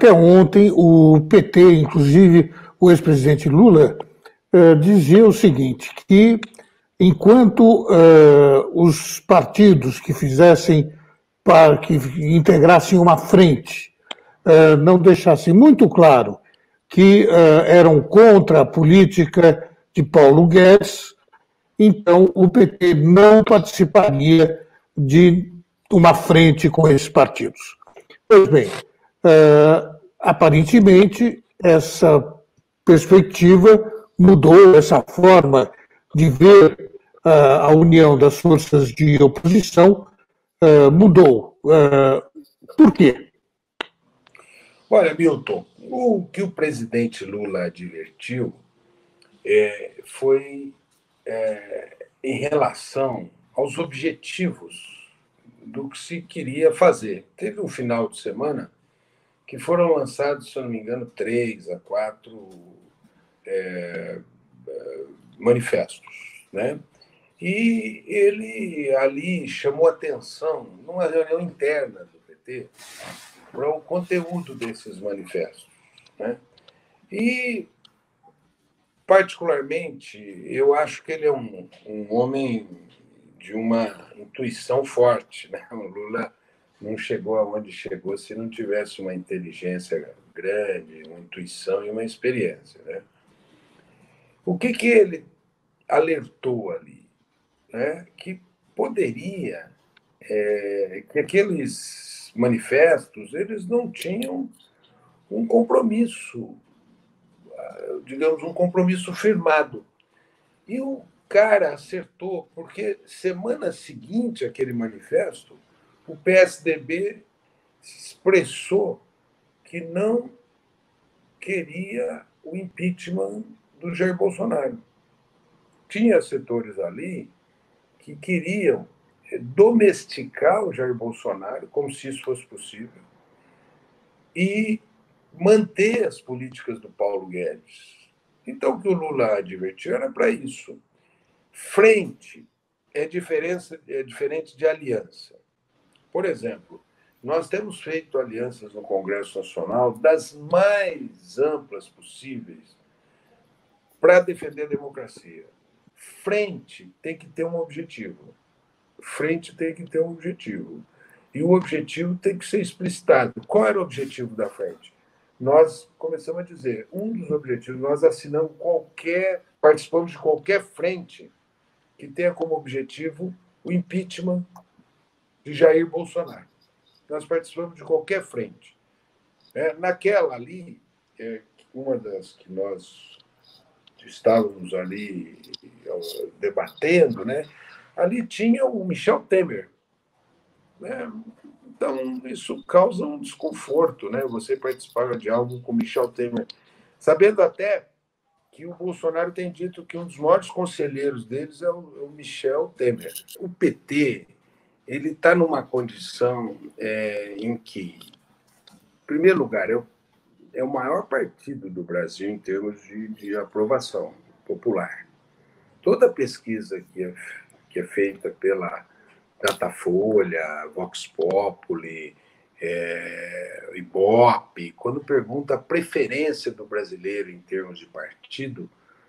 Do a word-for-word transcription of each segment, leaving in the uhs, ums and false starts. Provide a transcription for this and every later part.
até ontem, o P T, inclusive o ex-presidente Lula, eh, dizia o seguinte, que enquanto eh, os partidos que fizessem, para que integrassem uma frente, eh, não deixassem muito claro que eh, eram contra a política de Paulo Guedes, então o P T não participaria de uma frente com esses partidos. Pois bem, uh, aparentemente essa perspectiva mudou, essa forma de ver uh, a união das forças de oposição uh, mudou. Uh, por quê? Olha, Milton, o que o presidente Lula advertiu é, foi é, em relação aos objetivos do que se queria fazer. Teve um final de semana que foram lançados, se eu não me engano, três a quatro é, é, manifestos, né? E ele ali chamou atenção, numa reunião interna do P T, para o conteúdo desses manifestos, né? E, particularmente, eu acho que ele é um, um homem de uma intuição forte, né? O Lula não chegou aonde chegou se não tivesse uma inteligência grande, uma intuição e uma experiência, né? O que que ele alertou ali, né? Que poderia, é, que aqueles manifestos, eles não tinham um compromisso, digamos, um compromisso firmado. E o cara acertou, porque semana seguinte àquele manifesto, o P S D B expressou que não queria o impeachment do Jair Bolsonaro. Tinha setores ali que queriam domesticar o Jair Bolsonaro, como se isso fosse possível, e manter as políticas do Paulo Guedes. Então, o que o Lula advertiu era para isso. Frente é, diferença, é diferente de aliança. Por exemplo, nós temos feito alianças no Congresso Nacional das mais amplas possíveis para defender a democracia. Frente tem que ter um objetivo. Frente tem que ter um objetivo. E o objetivo tem que ser explicitado. Qual era o objetivo da frente? Nós começamos a dizer, um dos objetivos, nós assinamos qualquer, participamos de qualquer frente que tenha como objetivo o impeachment de Jair Bolsonaro. Nós participamos de qualquer frente. É, naquela ali, é, uma das que nós estávamos ali debatendo, né? Ali tinha o Michel Temer, né? Então, isso causa um desconforto, né? Você participar de algo com Michel Temer, sabendo até que o Bolsonaro tem dito que um dos maiores conselheiros deles é o Michel Temer. O P T ele está numa condição é, em que, em primeiro lugar, é o, é o maior partido do Brasil em termos de, de aprovação popular. Toda pesquisa que é, que é feita pela Datafolha, Vox Populi, é, Ibope, quando pergunta a preferência do brasileiro em termos de partido,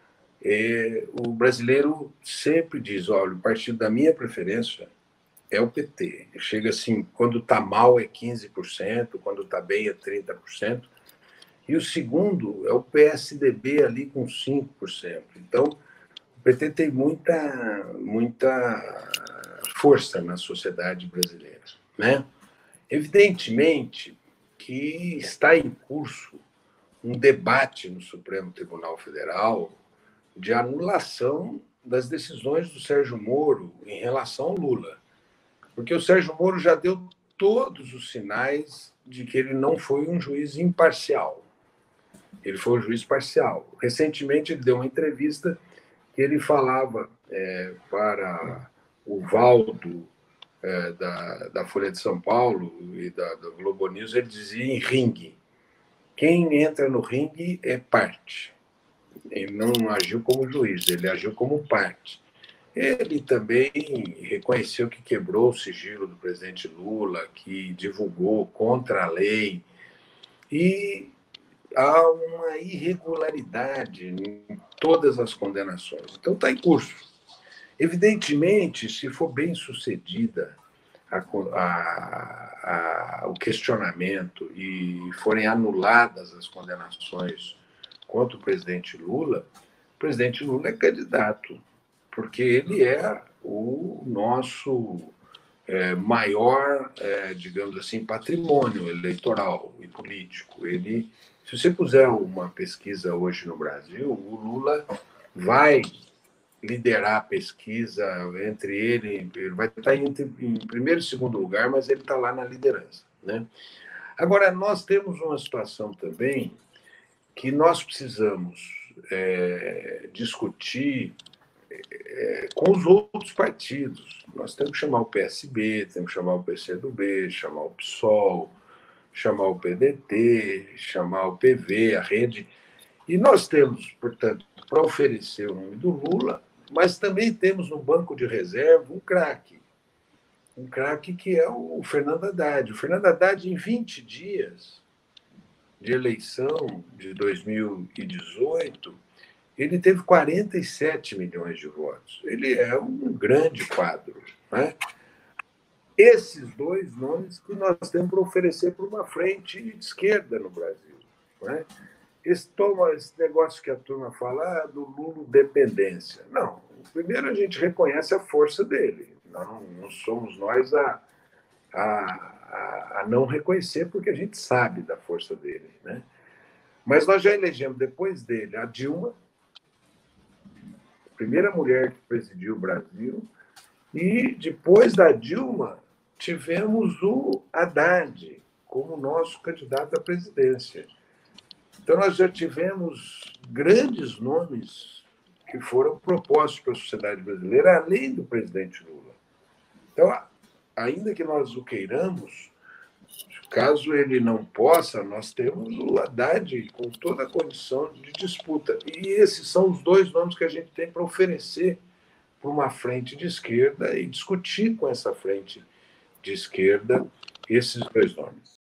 é, o brasileiro sempre diz, olha, o partido da minha preferência é o P T. Chega assim, quando está mal é quinze por cento, quando está bem é trinta por cento. E o segundo é o P S D B ali com cinco por cento. Então, o P T tem muita, muita força na sociedade brasileira, né? Evidentemente que está em curso um debate no Supremo Tribunal Federal de anulação das decisões do Sérgio Moro em relação ao Lula. Porque o Sérgio Moro já deu todos os sinais de que ele não foi um juiz imparcial. Ele foi um juiz parcial. Recentemente, ele deu uma entrevista que ele falava é, para o Valdo é, da, da Folha de São Paulo e da, da Globo News, ele dizia em ringue. Quem entra no ringue é parte. Ele não agiu como juiz, ele agiu como parte. Ele também reconheceu que quebrou o sigilo do presidente Lula, que divulgou contra a lei. e há uma irregularidade em todas as condenações. Então, está em curso. Evidentemente, se for bem sucedida a, a, a, o questionamento e forem anuladas as condenações contra o presidente Lula, o presidente Lula é candidato, porque ele é o nosso é, maior, é, digamos assim, patrimônio eleitoral e político. Ele, se você puser uma pesquisa hoje no Brasil, o Lula vai liderar a pesquisa entre ele, ele vai estar entre, em primeiro e segundo lugar, mas ele está lá na liderança, né? Agora, nós temos uma situação também que nós precisamos é, discutir é, com os outros partidos. Nós temos que chamar o P S B, temos que chamar o P C do B, chamar o PSOL, chamar o P D T, chamar o P V, a Rede. E nós temos, portanto, para oferecer o nome do Lula, mas também temos no banco de reserva um craque. Um craque que é o Fernando Haddad. O Fernando Haddad, em vinte dias de eleição de dois mil e dezoito, ele teve quarenta e sete milhões de votos. Ele é um grande quadro, né? Esses dois nomes que nós temos para oferecer para uma frente de esquerda no Brasil, né? Esse, toma, esse negócio que a turma fala ah, do Lula dependência. Não, primeiro a gente reconhece a força dele. Não, não somos nós a, a, a, a não reconhecer, porque a gente sabe da força dele, né? Mas nós já elegemos depois dele a Dilma, a primeira mulher que presidiu o Brasil, e depois da Dilma tivemos o Haddad como nosso candidato à presidência. Então, nós já tivemos grandes nomes que foram propostos para a sociedade brasileira, além do presidente Lula. Então, ainda que nós o queiramos, caso ele não possa, nós temos o Haddad com toda a condição de disputa. E esses são os dois nomes que a gente tem para oferecer para uma frente de esquerda e discutir com essa frente de esquerda esses dois nomes.